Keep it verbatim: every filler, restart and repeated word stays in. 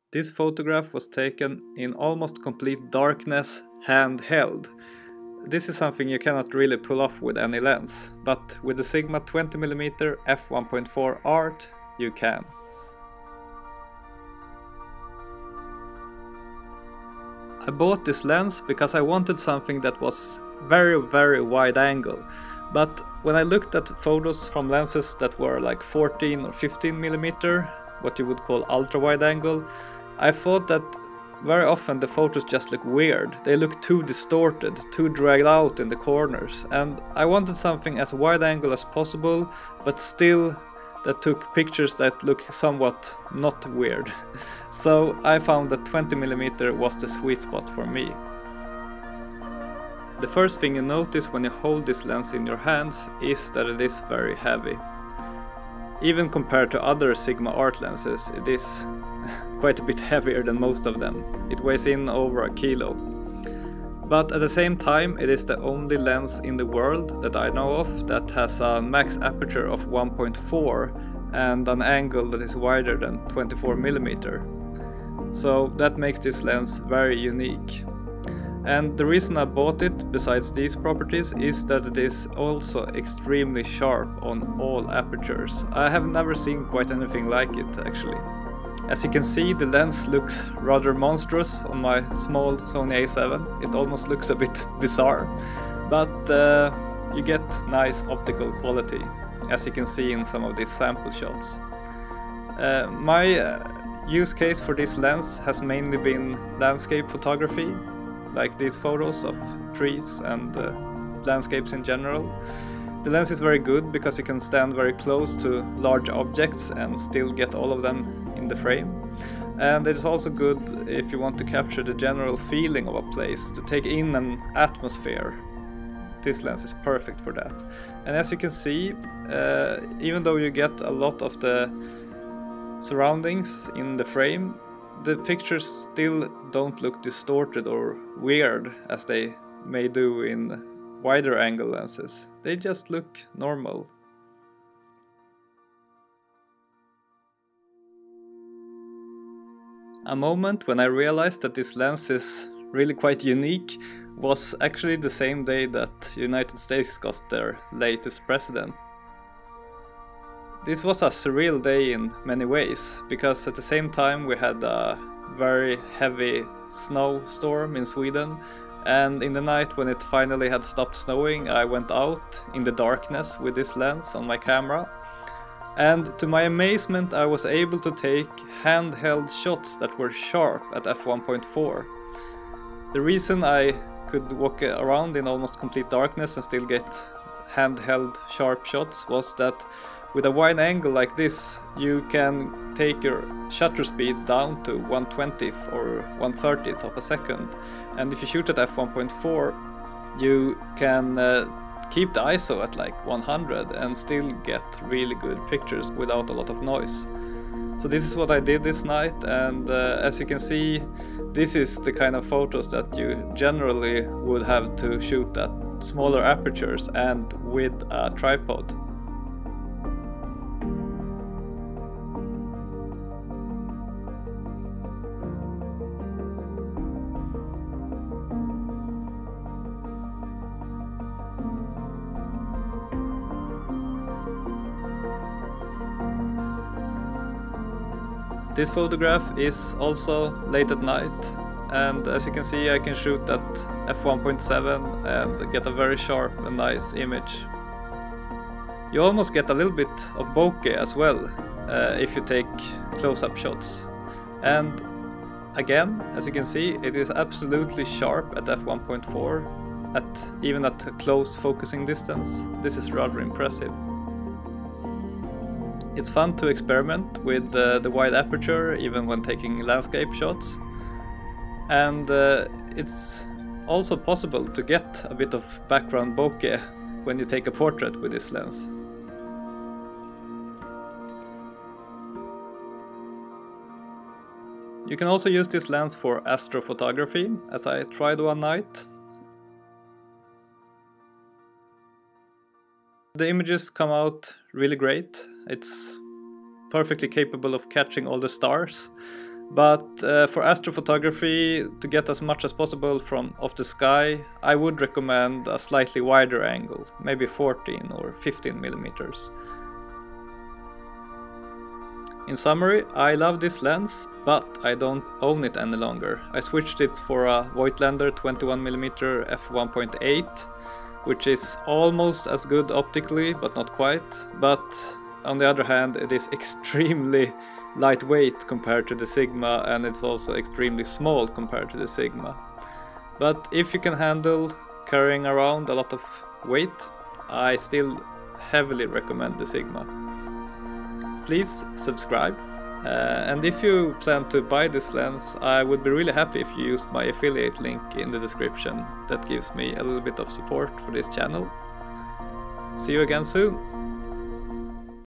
This photograph was taken in almost complete darkness, handheld. This is something you cannot really pull off with any lens, but with the Sigma twenty millimeter f one point four Art you can. I bought this lens because I wanted something that was very very wide angle, but when I looked at photos from lenses that were like fourteen or fifteen millimeter, what you would call ultra wide angle, I thought that very often the photos just look weird. They look too distorted, too dragged out in the corners, and I wanted something as wide angle as possible, but still that took pictures that look somewhat not weird. So I found that twenty millimeter was the sweet spot for me. The first thing you notice when you hold this lens in your hands is that it is very heavy. Even compared to other Sigma Art lenses, it is quite a bit heavier than most of them. It weighs in over a kilo. But at the same time, it is the only lens in the world that I know of that has a max aperture of one point four and an angle that is wider than twenty-four millimeter. So that makes this lens very unique. And the reason I bought it, besides these properties, is that it is also extremely sharp on all apertures. I have never seen quite anything like it, actually. As you can see, the lens looks rather monstrous on my small Sony A seven. It almost looks a bit bizarre, but uh, you get nice optical quality, as you can see in some of these sample shots. Uh, my uh, use case for this lens has mainly been landscape photography, like these photos of trees and uh, landscapes in general. The lens is very good because you can stand very close to large objects and still get all of them in the frame. And it is also good if you want to capture the general feeling of a place, to take in an atmosphere. This lens is perfect for that. And as you can see, uh, even though you get a lot of the surroundings in the frame, the pictures still don't look distorted or weird as they may do in wider angle lenses. They just look normal. A moment when I realized that this lens is really quite unique was actually the same day that the United States got their latest president. This was a surreal day in many ways, because at the same time we had a very heavy snowstorm in Sweden, and in the night when it finally had stopped snowing, I went out in the darkness with this lens on my camera, and to my amazement I was able to take handheld shots that were sharp at f one point four. The reason I could walk around in almost complete darkness and still get handheld sharp shots was that with a wide angle like this, you can take your shutter speed down to one twentieth or one thirtieth of a second. And if you shoot at f one point four, you can uh, keep the I S O at like one hundred and still get really good pictures without a lot of noise. So this is what I did this night, and uh, as you can see, this is the kind of photos that you generally would have to shoot at smaller apertures and with a tripod. This photograph is also late at night, and as you can see I can shoot at f one point seven and get a very sharp and nice image. You almost get a little bit of bokeh as well uh, if you take close-up shots. And again, as you can see, it is absolutely sharp at f one point four, at even at a close focusing distance. This is rather impressive. It's fun to experiment with uh, the wide aperture even when taking landscape shots, and uh, it's also possible to get a bit of background bokeh when you take a portrait with this lens. You can also use this lens for astrophotography, as I tried one night. The images come out really great. It's perfectly capable of catching all the stars, But uh, for astrophotography, to get as much as possible from off the sky, I would recommend a slightly wider angle, maybe fourteen or fifteen millimeters. In summary, I love this lens, but I don't own it any longer. I switched it for a Voigtländer twenty-one millimeter f one point eight, which is almost as good optically, but not quite. But on the other hand, it is extremely lightweight compared to the Sigma, and it's also extremely small compared to the Sigma. But if you can handle carrying around a lot of weight, I still heavily recommend the Sigma. Please subscribe, uh, and if you plan to buy this lens, I would be really happy if you used my affiliate link in the description. That gives me a little bit of support for this channel. See you again soon!